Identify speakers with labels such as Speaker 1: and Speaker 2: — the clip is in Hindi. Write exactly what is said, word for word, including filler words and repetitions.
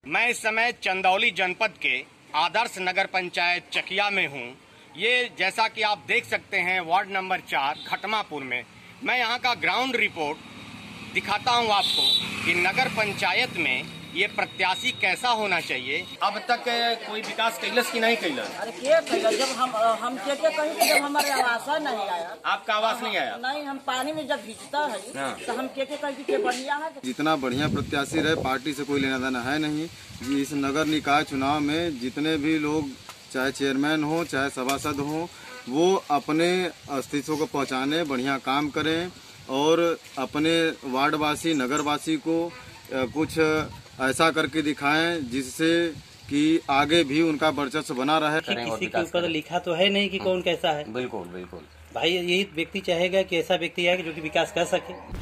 Speaker 1: मैं इस समय चंदौली जनपद के आदर्श नगर पंचायत चकिया में हूँ। ये जैसा कि आप देख सकते हैं वार्ड नंबर चार घटमापुर में। मैं यहाँ का ग्राउंड रिपोर्ट दिखाता हूँ आपको कि नगर पंचायत में ये प्रत्याशी कैसा होना चाहिए। अब तक कोई विकास कैलस की नहीं कैलस?
Speaker 2: अरे के कैलस? जब हम हम के के कहीं तो जब हमारे आवास नहीं आया।
Speaker 1: आपका आवास नहीं आया?
Speaker 2: नहीं, हम पानी में जब भीजता है हाँ। तो हम के के कहीं के बढ़िया है।
Speaker 3: जितना बढ़िया प्रत्याशी रहे पार्टी से कोई लेना देना है नहीं। इस नगर निकाय चुनाव में जितने भी लोग चाहे चेयरमैन हो चाहे सभासद हो वो अपने अस्तित्व को पहुँचाने बढ़िया काम करें और अपने वार्डवासी नगरवासी को कुछ ऐसा करके दिखाएं जिससे कि आगे भी उनका वर्चस्व बना रहे।
Speaker 4: किसी के ऊपर लिखा तो है नहीं कि कौन कैसा है।
Speaker 1: बिल्कुल बिल्कुल
Speaker 4: भाई यही व्यक्ति चाहेगा कि ऐसा व्यक्ति आए जो कि विकास कर सके।